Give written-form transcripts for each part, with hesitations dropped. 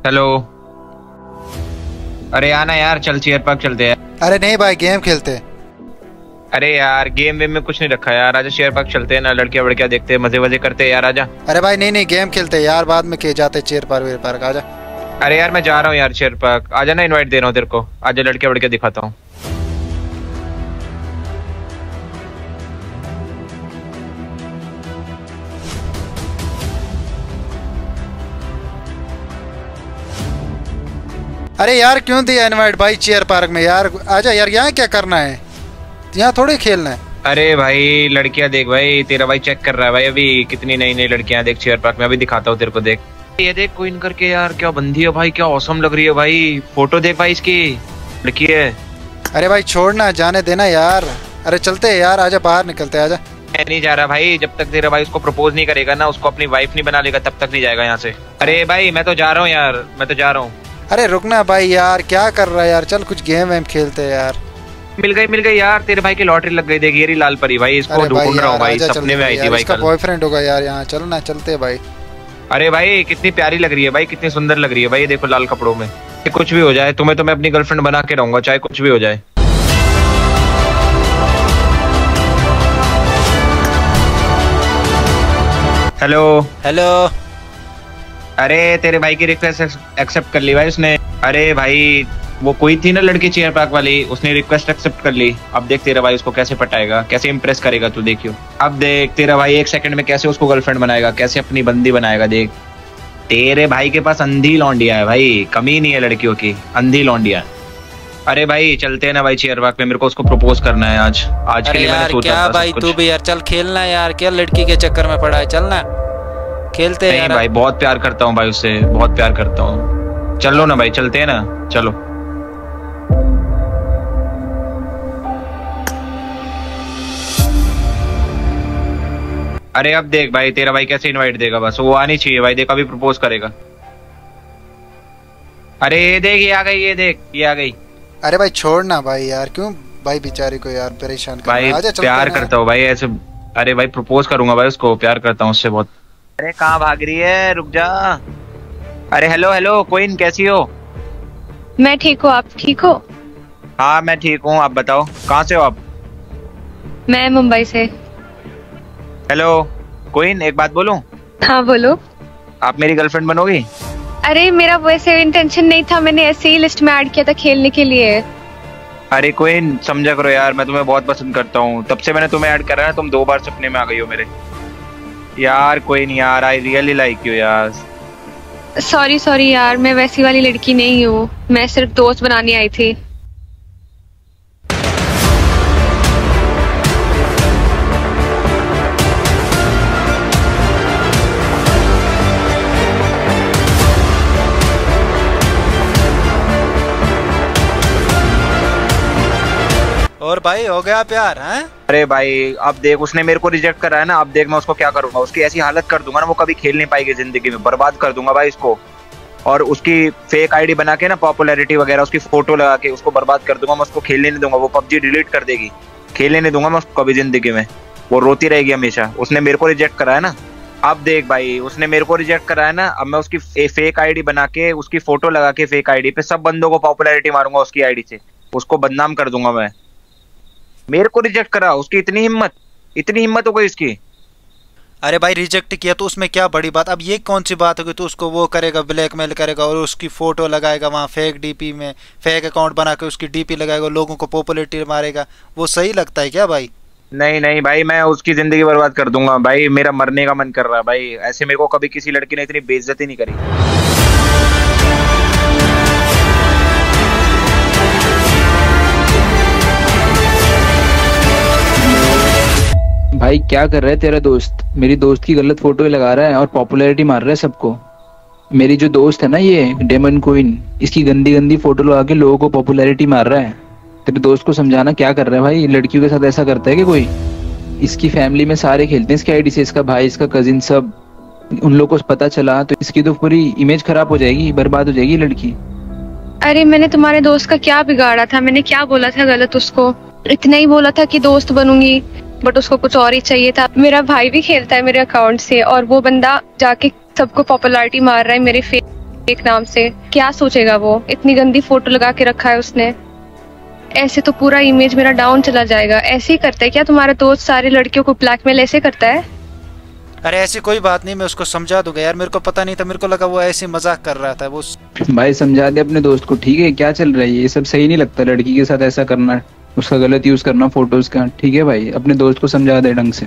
Hello. अरे आना यार, चल चेयर पार्क चलते हैं। अरे नहीं भाई, गेम खेलते। अरे यार गेम वेम में कुछ नहीं रखा यार, आजा चेयर पार्क चलते हैं ना, लड़कियां वड़कियां देखते हैं, मजे वजे करते हैं यार, आजा। अरे भाई नहीं नहीं, गेम खेलते यार, बाद में के जाते चेयर पार्क वेयर पार्क, आजा। अरे यार मैं जा रहा हूँ यार चेयर पार्क, आजा ना, इनवाइट दे रहा हूँ तेरे को, आजा लड़कियां वड़कियां दिखाता हूँ। अरे यार क्यों दिया इनवाइट भाई चेयर पार्क में यार, आजा यार, यहाँ क्या करना है, यहाँ थोड़ी खेलना है। अरे भाई लड़कियां देख भाई, तेरा भाई चेक कर रहा है भाई अभी, कितनी नई नई लड़कियां देख चेयर पार्क में, अभी दिखाता हूँ तेरे को, देख ये देख क्वीन करके यार, क्या बंदी है भाई, क्या औसम लग रही है भाई, फोटो देख भाई इसकी, लड़की है। अरे भाई छोड़ना, जाने देना यार। अरे चलते हैं यार, आजा बाहर निकलते, आजा। मैं नहीं जा रहा भाई, जब तक तेरा भाई उसको प्रपोज नहीं करेगा ना, उसको अपनी वाइफ नहीं बना लेगा, तब तक नहीं जाएगा यहाँ से। अरे भाई मैं तो जा रहा हूँ यार, मैं तो जा रहा हूँ। अरे रुकना भाई यार, क्या कर रहा है यार, चल कुछ गेम वेम खेलते हैं यार। मिल गई यार, तेरे भाई की लॉटरी लग गई, देखिए लाल परी भाई, इसको ढूंढ रहा हूँ भाई, सपने में आई थी भाई, इसका बॉयफ्रेंड होगा यार, यहाँ चलना, चलते हैं भाई। अरे भाई कितनी प्यारी लग रही है भाई, कितनी सुंदर लग रही है भाई, देखो लाल कपड़ों में। कुछ भी हो जाए, तुम्हें तो मैं अपनी गर्लफ्रेंड बना के रहूंगा, चाहे कुछ भी हो जाए। Hello hello. अरे तेरे भाई की रिक्वेस्ट एक्सेप्ट कर ली भाई उसने। अरे भाई वो कोई थी ना लड़की चेयर पार्क वाली, उसने रिक्वेस्ट एक्सेप्ट कर ली। अब देख तेरा भाई उसको कैसे पटाएगा, कैसे इम्प्रेस करेगा, तू देखियो। अब देख तेरा भाई 1 सेकंड में कैसे उसको गर्लफ्रेंड बनाएगा, कैसे अपनी बंदी बनाएगा, देख। तेरे भाई के पास अंधी लौंडिया है भाई, कमी नहीं है लड़कियों की, अंधी लौंडिया। अरे भाई चलते हैं ना भाई चेयर पार्क में, मेरे को उसको प्रपोज करना है आज। आज के लिए मैंने सोचा क्या भाई तू भी यार, चल खेलना यार, क्या लड़की के चक्कर में पड़ा है, चलना खेलते हैं। नहीं भाई बहुत प्यार करता हूँ भाई उससे, बहुत प्यार करता हूँ। चलो ना भाई, चलते हैं ना, चलो। अरे अब देख भाई तेरा भाई कैसे इनवाइट देगा, बस वो आनी चाहिए भाई, देख अभी प्रपोज करेगा। अरे ये देख, ये आ गई, ये देख ये आ गई। अरे भाई छोड़ना भाई यार, क्यों भाई बेचारी को यार परेशान कर भाई, प्यार करता हूँ भाई ऐसे। अरे भाई प्रपोज करूंगा भाई उसको, प्यार करता हूँ उससे बहुत। अरे कहाँ भाग रही है, रुक जा। अरे हेलो हेलो क्वीन, कैसी हो? मैं ठीक हूँ, आप ठीक हो? हाँ मैं ठीक हूँ, आप बताओ कहाँ से हो आप? मैं मुंबई से। हेलो क्वीन, एक बात बोलूं? हाँ बोलो। आप मेरी गर्लफ्रेंड बनोगी? अरे मेरा वैसे इंटेंशन नहीं था, मैंने ऐसे ही लिस्ट में ऐड किया था खेलने के लिए। अरे क्वीन समझा करो यार, मैं तुम्हें बहुत पसंद करता हूँ, तब से मैंने तुम्हें ऐड करा है, तुम 2 बार सपने में आ गई हो मेरे। यार क्वीन यार, आई रियली लाइक यू यार। सॉरी यार, मैं वैसी वाली लड़की नहीं हूँ, मैं सिर्फ दोस्त बनाने आई थी। और भाई हो गया प्यार हैं? अरे भाई अब देख, उसने मेरे को रिजेक्ट करा है ना, अब देख मैं उसको क्या करूंगा, उसकी ऐसी हालत कर दूंगा ना, वो कभी खेल नहीं पाएगी जिंदगी में, बर्बाद कर दूंगा भाई इसको। और उसकी फेक आईडी बना के ना, पॉपुलैरिटी वगैरह उसकी फोटो लगा के उसको बर्बाद कर दूंगा मैं, उसको खेलने नहीं दूंगा, वो पबजी डिलीट कर देगी, खेलने नहीं दूंगा मैं उसको कभी जिंदगी में, वो रोती रहेगी हमेशा। उसने मेरे को रिजेक्ट करा है ना, अब देख भाई उसने मेरे को रिजेक्ट करा है ना, अब मैं उसकी फेक आईडी बना के, उसकी फोटो लगा के फेक आईडी पे सब बंदों को पॉपुलैरिटी मारूंगा उसकी आईडी से, उसको बदनाम कर दूंगा मैं। मेरे को रिजेक्ट करा, उसकी इतनी हिम्मत हो गई इसकी। अरे भाई रिजेक्ट किया तो उसमें क्या बड़ी बात, अब ये कौन सी बात होगी, तो उसको वो करेगा, ब्लैकमेल करेगा और उसकी फोटो लगाएगा वहाँ फेक डीपी में, फेक अकाउंट बना के उसकी डीपी लगाएगा, लोगों को पॉपुलैरिटी मारेगा, वो सही लगता है क्या भाई? नहीं भाई, मैं उसकी जिंदगी बर्बाद कर दूंगा भाई, मेरा मरने का मन कर रहा है भाई, ऐसे मेरे को कभी किसी लड़की ने इतनी बेइज्जती नहीं करी। भाई क्या कर रहा है तेरा दोस्त, मेरी दोस्त की गलत फोटो लगा रहा है और पॉपुलैरिटी मार रहा है सबको। मेरी जो दोस्त है ना ये डेमन क्वीन, इसकी गंदी गंदी फोटो लगा के लोगों को पॉपुलैरिटी मार रहा है। तेरे दोस्त को समझाना क्या कर रहा है भाई, लड़कियों के साथ ऐसा करता है कि कोई? इसकी फैमिली में सारे खेलते हैं इसकी आईडी से, इसका भाई, इसका कजिन, सब। उन लोगों को पता चला तो इसकी तो पूरी इमेज खराब हो जाएगी, बर्बाद हो जाएगी लड़की। अरे मैंने तुम्हारे दोस्त का क्या बिगाड़ा था, मैंने क्या बोला था गलत उसको? इतना ही बोला था कि दोस्त बनूंगी, बट उसको कुछ और ही चाहिए था। मेरा भाई भी खेलता है मेरे अकाउंट से और वो बंदा जाके सबको पॉपुलैरिटी मार रहा है मेरे फेस। एक नाम से, क्या सोचेगा वो? इतनी गंदी फोटो लगा के रखा है उसने। ऐसे तो पूरा इमेज मेरा डाउन चला जाएगा। ऐसे ही करता है क्या तुम्हारा दोस्त? सारी लड़कियों को ब्लैकमेल ऐसे करता है? अरे ऐसी कोई बात नहीं, मैं उसको समझा दूंगा यार। मेरे को पता नहीं था, मेरे को लगा वो ऐसे मजाक कर रहा था वो। भाई समझा दे अपने दोस्त को, ठीक है? क्या चल रहा है ये सब? सही नहीं लगता लड़की के साथ ऐसा करना, उसका गलत यूज करना फोटोज का। ठीक है भाई, अपने दोस्त को समझा दे ढंग से।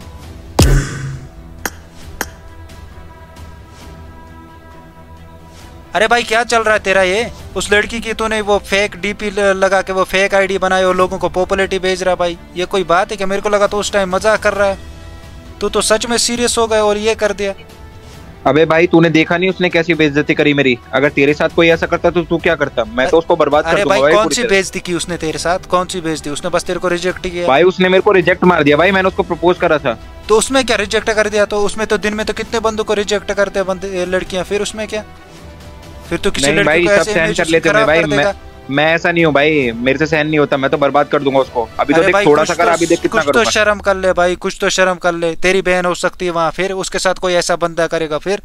अरे भाई क्या चल रहा है तेरा ये? उस लड़की की तूने वो फेक डीपी लगा के वो फेक आईडी बनाई और लोगों को पॉपुलैरिटी भेज रहा। भाई ये कोई बात है क्या? मेरे को लगा तो उस टाइम मजाक कर रहा है, तू तो सच में सीरियस हो गया और ये कर दिया। अबे भाई तूने देखा नहीं उसने कैसी बेइज्जती करी मेरी? अगर तेरे साथ कोई ऐसा करता तो तू क्या करता? मैं तो उसको बर्बाद कर दूंगा। अरे भाई कौन सी बेइज्जती की उसने तेरे साथ? कौन सी बेइज्जती? उसने बस तेरे को रिजेक्ट किया। भाई उसने मेरे को रिजेक्ट मार दिया भाई, मैंने उसको प्रपोज करा था। तो उसमें क्या रिजेक्ट कर दिया? तो उसमें तो दिन में तो कितने बंदों को रिजेक्ट करते हैं लड़कियां, फिर उसमें क्या? फिर तो किसी लड़की को ऐसे सहन कर लेते हैं भाई। मैं ऐसा नहीं हूँ भाई, मेरे से सहन नहीं होता, मैं तो बर्बाद कर दूंगा उसको। अभी तो देख थोड़ा सा करा, अभी देख कितना करूंगा। कुछ तो शर्म कर ले भाई, कुछ तो शर्म कर ले। तेरी बहन हो सकती है वहाँ, फिर उसके साथ कोई ऐसा बंदा करेगा फिर?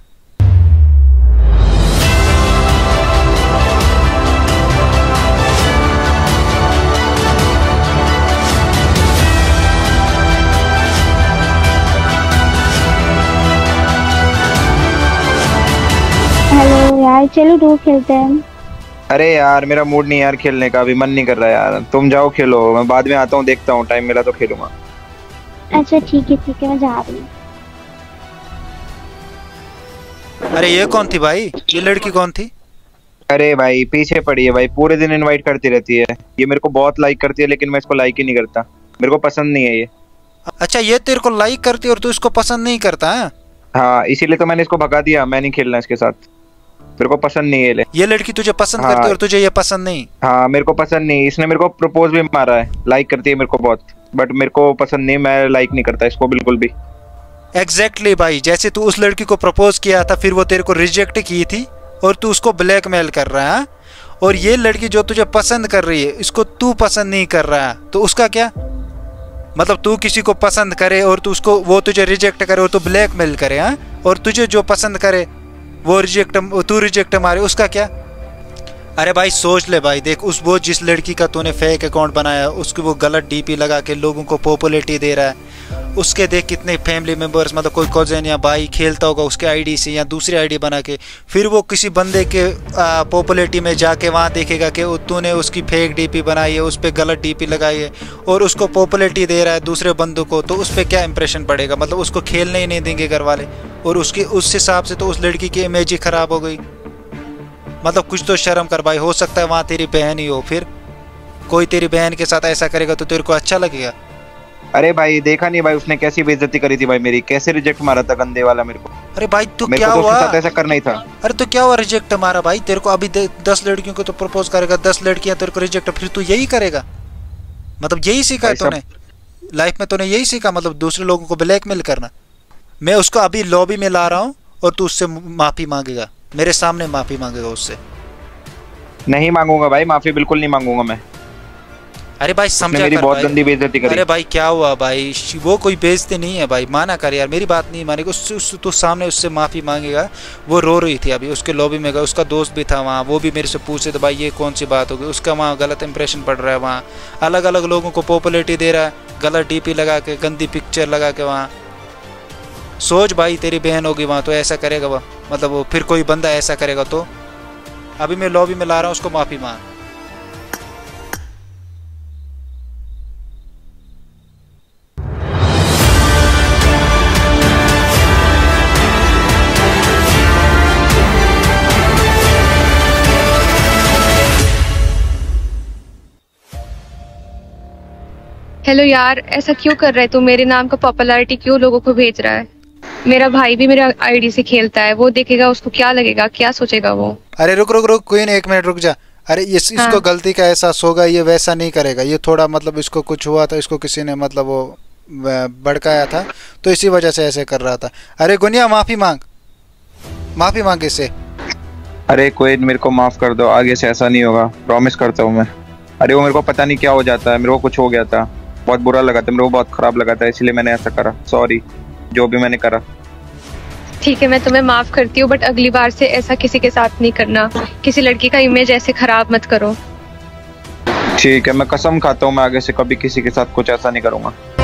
हेलो यार, चलो डू खेलते हैं। अरे यार मेरा मूड नहीं यार खेलने का, अभी मन नहीं कर रहा यार। तुम जाओ खेलो, मैं बाद में आता हूँ, देखता हूँ, टाइम मिला तो खेलूंगा। अच्छा ठीक है, मैं जा रही हूँ। अरे ये कौन थी भाई? ये लड़की कौन थी? अरे भाई पीछे पड़ी है भाई, पूरे दिन इनवाइट करती रहती है। ये मेरे को बहुत लाइक करती है, लेकिन मैं इसको लाइक ही नहीं करता, मेरे को पसंद नहीं है ये। अच्छा ये तेरे को लाइक करती है और तू इसको पसंद नहीं करता है? हाँ इसीलिए तो मैंने इसको भगा दिया, मैं नहीं खेलना इसके साथ, मेरे को पसंद नहीं है। ये लड़की तुझे पसंद करती है और तुझे ये पसंद नहीं? हाँ मेरे को पसंद नहीं। इसने मेरे को प्रपोज भी मारा है, लाइक करती है मेरे को बहुत, बट मेरे को पसंद नहीं, मैं लाइक नहीं करता इसको बिल्कुल भी। एग्जैक्टली भाई, जैसे तू उस लड़की को प्रपोज किया था, फिर वो तेरे को रिजेक्ट की थी और तू उसको ब्लैकमेल कर रहा है। और ये लड़की जो तुझे पसंद कर रही है, इसको तू पसंद नहीं कर रहा है, तो उसका क्या मतलब? तू किसी को पसंद करे और तू उसको, वो तुझे रिजेक्ट करे और तू ब्लैकमेल करे, हाँ? और तुझे जो पसंद करे वो तू रिजेक्ट मारे, उसका क्या? अरे भाई सोच ले भाई, देख वो जिस लड़की का तूने फेक अकाउंट बनाया, उसकी वो गलत डीपी लगा के लोगों को पॉपुलैरिटी दे रहा है। उसके देख कितने फैमिली मेंबर्स, मतलब कोई कजन या भाई खेलता होगा उसके आईडी से या दूसरी आईडी बना के, फिर वो किसी बंदे के पॉपुलैरिटी में जाके वहाँ देखेगा कि तूने उसकी फेक डीपी बनाई है, उस पर गलत डीपी लगाई है और उसको पॉपुलैरिटी दे रहा है दूसरे बंदों को, तो उस पर क्या इंप्रेशन पड़ेगा? मतलब उसको खेलने ही नहीं देंगे घर वाले, और उसकी उस हिसाब से तो उस लड़की की इमेज ही खराब हो गई। मतलब कुछ तो शर्म कर भाई। हो सकता है वहाँ तेरी बहन ही हो, फिर कोई तेरी बहन के साथ ऐसा करेगा तो तेरे को अच्छा लगेगा? अरे भाई देखा नहीं भाई उसने कैसी बेइज्जती करी थी भाई मेरी, कैसे रिजेक्ट मारा था गंदे वाला मेरे को। अरे भाई तू मेरे क्या को तो हुआ? उसके साथ ऐसा करना ही था। अरे तो क्या हुआ रिजेक्ट मारा भाई तेरे को? अभी 10 लड़कियों को तो प्रपोज करेगा, 10 लड़कियां तेरे को रिजेक्ट, फिर तू यही करेगा? मतलब यही सीखा है तूने लाइफ में? तूने यही सीखा मतलब दूसरे लोगों को ब्लैकमेल करना? मैं उसको अभी लॉबी में ला रहा हूँ और तू उससे माफी मांगेगा, मेरे सामने माफी मांगेगा उससे। नहीं मांगूंगा भाई, माफी बिल्कुल नहीं मांगूंगा मैं। अरे भाई समझा मेरी कर बहुत भाई। गंदी बेइज्जती करी। अरे भाई क्या हुआ भाई? वो कोई बेइज्जती नहीं है भाई, माना कर यार, मेरी बात नहीं मानेगा। तू सामने उससे माफी मांगेगा। वो रो रही थी अभी, उसके लॉबी में गया, उसका दोस्त भी था वहाँ, वो भी मेरे से पूछे तो भाई ये कौन सी बात होगी? उसका वहाँ गलत इंप्रेशन पड़ रहा है, वहाँ अलग अलग लोगों को पॉपुलैरिटी दे रहा है, गलत डीपी लगा के, गंदी पिक्चर लगा के। वहाँ सोच भाई तेरी बहन होगी वहाँ तो ऐसा करेगा वह, मतलब वो फिर कोई बंदा ऐसा करेगा तो? अभी मैं लॉबी में ला रहा हूँ, उसको माफी मांग। हेलो यार, ऐसा क्यों कर रहा है तू? मेरे नाम का पॉपुलैरिटी क्यों लोगों को भेज रहा है? मेरा भाई भी मेरा आईडी से खेलता है, वो देखेगा उसको क्या लगेगा, क्या सोचेगा वो? अरे रुक रुक रुक क्वीन, 1 मिनट रुक जा। अरे इसको गलती का एहसास होगा, ये वैसा नहीं करेगा। ये थोड़ा मतलब इसको कुछ हुआ था, इसको किसी ने मतलब वो भड़काया था, तो इसी वजह से ऐसे कर रहा था। अरे गुनिया माफी मांग, माफी मांग इससे। अरे कोई मेरे को माफ कर दो, आगे से ऐसा नहीं होगा, प्रॉमिस करता हूँ मैं। अरे वो मेरे को पता नहीं क्या हो जाता है, मेरे को कुछ हो गया था, बहुत बुरा लगा था मेरे को, बहुत खराब लगा था, इसलिए मैंने ऐसा करा। सॉरी जो भी मैंने करा। ठीक है, मैं तुम्हें माफ करती हूँ, बट अगली बार से ऐसा किसी के साथ नहीं करना। किसी लड़की का इमेज ऐसे खराब मत करो। ठीक है, मैं कसम खाता हूँ मैं आगे से कभी किसी के साथ कुछ ऐसा नहीं करूंगा।